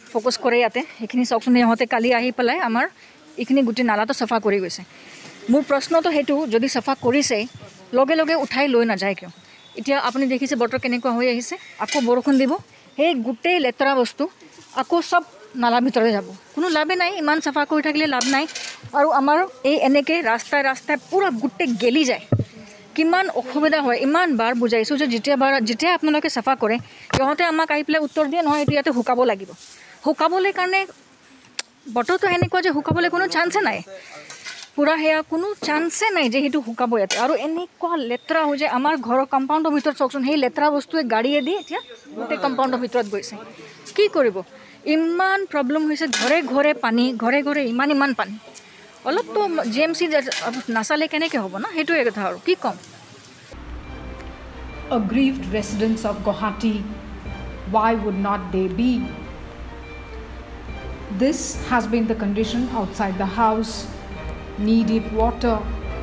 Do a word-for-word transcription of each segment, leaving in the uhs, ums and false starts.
Focus কৰে ইয়াতে এইখিনি চাওকচোন ইহঁতে কালি আহি পেলাই আমাৰ এইখিনি গোটেই নালাটো চাফা কৰি গৈছে মোৰ প্ৰশ্নটো সেইটো যদি চাফা কৰিছে লগে লগে উঠাই লৈ নাযায় কিয় এতিয়া আপুনি দেখিছে বতৰ কেনেকুৱা হৈ আহিছে আকৌ বৰষুণ দিব সেই গোটেই লেতেৰা বস্তু আকৌ সব নালা ভিতৰলৈ যাব কোনো লাভে নাই ইমান চাফা কৰি থাকিলে লাভ নাই আৰু আমাৰ এই এনেকৈ ৰাস্তাই ৰাস্তাই পূৰা গোটেই গেলি যায় কিমান অসুবিধা হয় ইমান বাৰ বুজাইছোঁ যে যেতিয়া বাৰ যেতিয়া আপোনালোকে চাফা কৰে সিহঁতে আমাক আহি পেলাই উত্তৰ দিয়ে নহয় এইটো ইয়াতে শুকাব লাগিব শুকাবলৈ কাৰণে বতৰটো সেনেকুৱা যে শুকাবলৈ কোনো চান্সে নাই পুৰা সেয়া কোনো চান্সে নাই যে সেইটো শুকাব ইয়াতে আৰু এনেকুৱা লেতেৰা হৈ যায় আমাৰ ঘৰৰ কম্পাউণ্ডৰ ভিতৰত চাওকচোন সেই লেতেৰা বস্তুৱে গাড়ীয়ে দি এতিয়া গোটেই কম্পাউণ্ডৰ ভিতৰত গৈছে কি কৰিব ইমান প্ৰব্লেম হৈছে ঘৰে ঘৰে পানী ঘৰে ঘৰে ইমান ইমান পানী অলপতো জি এম চি নাচালে কেনেকৈ হ'ব না সেইটোৱে কথা আৰু কি ক'ম Aggrieved residents of Guwahati, why would not they be? This has been the condition outside the house, knee-deep water.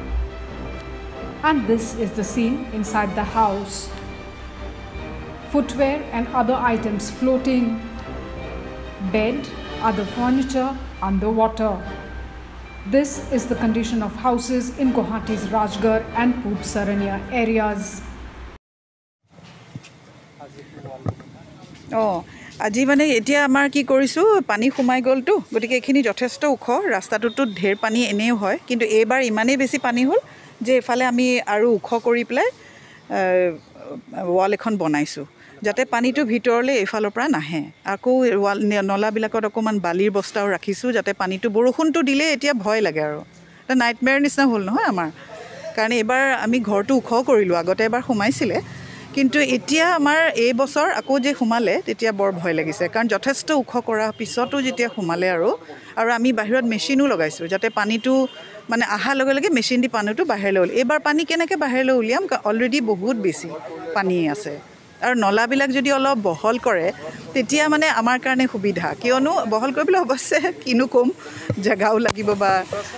And this is the scene inside the house. Footwear and other items floating, bed, other furniture underwater. This is the condition of houses in Guwahati's Rajgarh and Poob Sarania areas. Oh, আজি মানে এতিয়া আমাৰ কি কৰিছো পানী সোমাই গলটো গতিকে এখিনি যথেষ্ট ওখ ৰাস্তাটোতো ঢেৰ পানী এনেও হয় কিন্তু এইবাৰ ইমানেই বেছি পানী হ'ল যে এফালে আমি আৰু ওখ কৰি পেলাই ওয়াল এখন বনাইছো যাতে পানীটো ভিতৰলৈ এফালৰ পৰা নাহে আকৌ ওয়াল নলাবিলাকত অকমান বালিৰ বস্তাও ৰাখিছো যাতে পানীটো বৰষুণটো দিলে এতিয়া ভয় লাগে আৰু এটা নাইটমেয়াৰ নিচিনা হ'ল নহয় আমাৰ কাৰণ এবাৰ আমি ঘৰটো ওখ কৰিলো আগতে এবাৰ সোমাইছিলে কিন্তু এতিয়া আমাৰ এই বছৰ আকৌ যে সোমালে তেতিয়া বৰ ভয় লাগিছে কাৰণ যথেষ্ট ওখ কৰা পিছতো যেতিয়া সোমালে আৰু আৰু আমি বাহিৰত মেচিনো লগাইছো যাতে পানীটো মানে আহা লগে লগে মেচিন দি পানীটো বাহিৰলৈ ওল এবাৰ পানী কেনেকৈ বাহিৰলৈ উলিয়াম অলৰেডি বহুত বেছি পানী আছে আৰু নলাবিলাক যদি অলপ বহল কৰে তেতিয়া মানে আমাৰ কাৰণে সুবিধা কিয়নো বহল কৰিবলৈ অৱশ্যে কিনো কম জাগাও লাগিব বা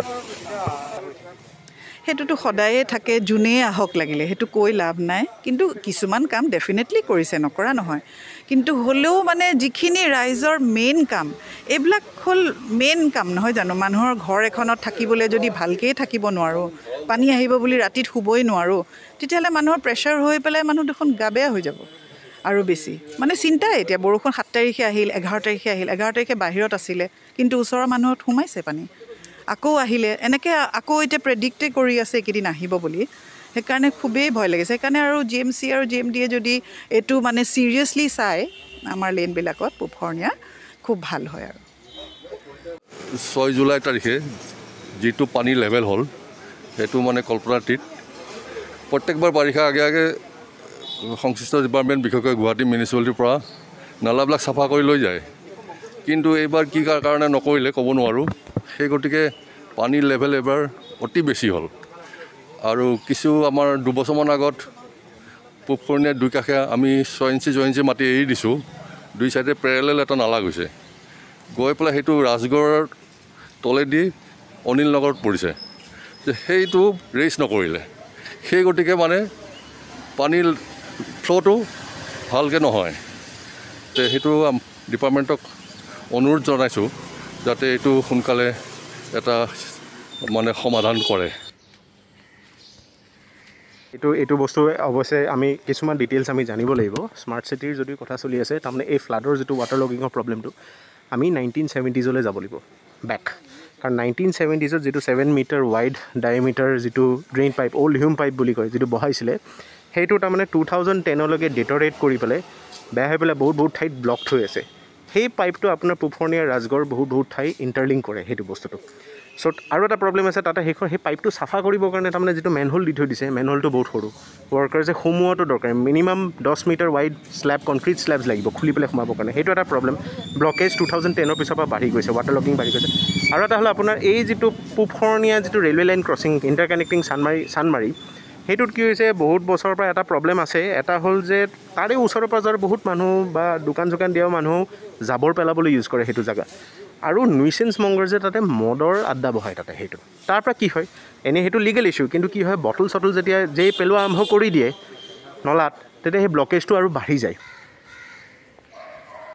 হেতুটো সদায়ে থাকে জুনে আহক লাগিলে হেতু কৈ লাভ নাই কিন্তু কিছুমান কাম ডেফিনেটলি কৰিছে নকৰা নহয় কিন্তু হলেও মানে যিখিনি ৰাইজৰ মেইন কাম এবলাক হল মেইন কাম নহয় জানো মানুহৰ ঘৰ এখনত থাকিবলৈ যদি ভালকে থাকিব নোৱাৰো পানী আহিব বুলি ৰাতিত শুবই নোৱাৰো তেতিয়ালে মানুহৰ প্ৰেছাৰ হৈ পেলাই মানুহ দেখোন গাবেয়া হৈ যাব আৰু বেছি মানে চিন্তা এতিয়া বৰষুণ সাত তাৰিখে আহিল এঘাৰ তাৰিখে আহিল এঘাৰ তাৰিখে বাহিৰত আছিল কিন্তু ওচৰৰ মানুহত সোমাইছে পানী আকৌ আহিলে এনেকৈ আকৌ এতিয়া প্ৰেডিক্টে কৰি আছে কিদিন আহিব বুলি সেইকাৰণে খুবেই ভয় লাগিছে সেইকাৰণে আৰু জি এম চি আৰু জি এম ডিয়ে যদি এইটো মানে চিৰিয়াছলি চাই আমাৰ লেনবিলাকত পুফৰণীয়া খুব ভাল হয় আৰু ছয় জুলাই তাৰিখে যিটো পানী লেভেল হ'ল সেইটো মানে কল্পনাতীত প্ৰত্যেকবাৰ বাৰিষা আগে আগে সংশ্লিষ্ট ডিপাৰ্টমেণ্ট বিশেষকৈ গুৱাহাটী মিউনিচিপালিটিৰ পৰা নালাবিলাক চাফা কৰি লৈ যায় কিন্তু এইবাৰ কি কাৰণে নকৰিলে ক'ব নোৱাৰোঁ সেই গতিকে পানীৰ লেভেল এবাৰ অতি বেছি হ'ল আৰু কিছু আমাৰ দুবছৰমান আগত পুফৰণীয়া দুই কাষে আমি ছয় ইঞ্চি ছয় ইঞ্চি মাটি এৰি দিছোঁ দুই চাইডে পেৰেলেল এটা নালা গৈছে গৈ পেলাই সেইটো ৰাজগড়ৰ তলেদি অনিল নগৰত পৰিছে যে সেইটো ৰেইজ নকৰিলে সেই গতিকে মানে পানীৰ ফ্ল'টো ভালকৈ নহয় তে সেইটো ডিপাৰ্টমেণ্টক অনুৰোধ জনাইছোঁ যাতে এইটো সোনকালে এটা মানে সমাধান কৰে এইটো এইটো বস্তু অৱশ্যে আমি কিছুমান ডিটেইলছ আমি জানিব লাগিব স্মাৰ্ট চিটিৰ যদি কথা চলি আছে তাৰমানে এই ফ্লাডৰ যিটো ৱাটাৰ লগিঙৰ প্ৰব্লেমটো আমি নাইনটিন ছেভেণ্টিজলৈ যাব লাগিব বেক কাৰণ নাইনটিন ছেভেণ্টিজত যিটো ছেভেন মিটাৰ ৱাইড ডায়েমিটাৰ যিটো drain pipe old Hume pipe বুলি কয় যিটো বহাইছিলে সেইটো তাৰমানে টু থাউজেণ্ড টেনলৈকে ডেটৰেট কৰি পেলাই বেয়া হৈ পেলাই বহুত বহুত ঠাইত ব্লকড হৈ আছে সেই পাইপটো আপোনাৰ পুফৰণীয়া ৰাজগড় বহুত বহুত ঠাই ইণ্টাৰলিংক কৰে সেইটো বস্তুটো চ' আৰু এটা প্ৰব্লেম আছে তাতে সেইখন সেই পাইপটো চাফা কৰিবৰ কাৰণে তাৰমানে যিটো মেনহোল দি থৈ দিছে মেনহোলটো বহুত সৰু ৱৰ্কাৰ্ছে সোমোৱাটো দৰকাৰ মিনিমাম দহ metre wide slab concrete slabs লাগিব খুলি পেলাই সোমাবৰ কাৰণে সেইটো এটা প্ৰব্লেম ব্লকেজ টু থাউজেণ্ড টেনৰ পিছৰ পৰা বাঢ়ি গৈছে ৱাটাৰ লগিং বাঢ়ি গৈছে আৰু এটা হ'ল আপোনাৰ এই যিটো পুফৰণীয়া যিটো railway line crossing inter connecting Chandmari Chandmari সেইটোত কি হৈছে বহুত বছৰৰ পৰা এটা প্ৰব্লেম আছে এটা হ'ল যে তাৰে ওচৰৰ পাজৰ বহুত মানুহ বা দোকান চোকান দিয়াও মানুহ জাবৰ পেলাবলৈ ইউজ কৰে সেইটো জেগা আৰু নুইচেঞ্চ মংগৰ যে তাতে মদৰ আড্ডা বহায় তাতে সেইটো তাৰ পৰা কি হয় এনেই সেইটো লিগেল ইছ্যু কিন্তু কি হয় বটল চটল যেতিয়া যেই পেলোৱা আৰম্ভ কৰি দিয়ে নলাত তেতিয়া সেই ব্লকেজটো আৰু বাঢ়ি যায়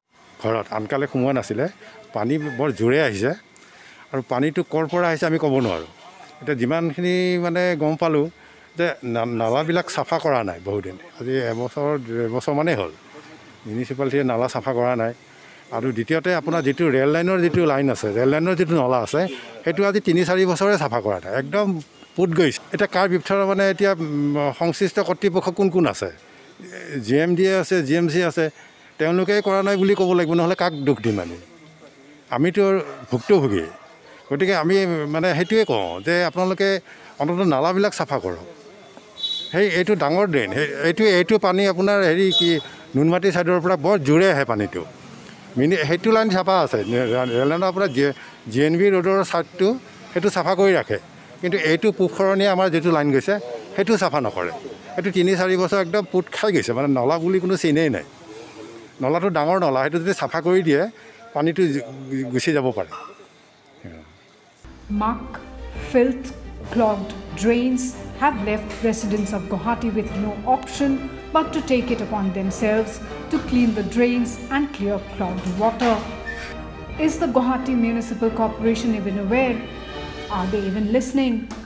ঘৰত আনকালে সোমোৱা নাছিলে পানী বৰ জোৰে আহিছে আৰু পানীটো ক'ৰ পৰা আহিছে আমি ক'ব নোৱাৰোঁ এতিয়া যিমানখিনি মানে গম পালোঁ যে নালাবিলাক চাফা কৰা নাই বহুদিন আজি এবছৰ এবছৰমানেই হ'ল মিউনিচিপালিটিয়ে নালা চাফা কৰা নাই আৰু দ্বিতীয়তে আপোনাৰ যিটো ৰেল লাইনৰ যিটো লাইন আছে ৰেল লাইনৰ যিটো নলা আছে সেইটো আজি তিনি চাৰি বছৰে চাফা কৰা নাই একদম পুত গৈছে এতিয়া কাৰ ভিতৰত মানে এতিয়া সংশ্লিষ্ট কৰ্তৃপক্ষ কোন কোন আছে জি এম ডি আছে জি এম চি আছে তেওঁলোকে কৰা নাই বুলি ক'ব লাগিব নহ'লে কাক দুখ দিম আমি আমিতো ভুক্তভোগী গতিকে আমি মানে সেইটোৱে কওঁ যে আপোনালোকে অন্ততঃ নালাবিলাক চাফা কৰক সেই এইটো ডাঙৰ ড্ৰেইন সেই এইটো এইটো পানী আপোনাৰ হেৰি কি নুনমাটি ছাইডৰ পৰা বৰ জোৰে আহে পানীটো মিনি সেইটো লাইন চাফা আছে ৰেল লাইনৰ আপোনাৰ জি জি এন বি ৰোডৰ ছাইডটো সেইটো চাফা কৰি ৰাখে কিন্তু এইটো পূবসৰণীয়ে আমাৰ যিটো লাইন গৈছে সেইটো চাফা নকৰে এইটো তিনি চাৰি বছৰ একদম পুত খাই গৈছে মানে নলা বুলি কোনো চিনেই নাই নলাটো ডাঙৰ নলা সেইটো যদি চাফা কৰি দিয়ে পানীটো গুচি যাব পাৰে Muck, filth, clogged drains have left residents of Guwahati with no option but to take it upon themselves to clean the drains and clear clogged water. Is the Guwahati Municipal Corporation even aware? Are they even listening?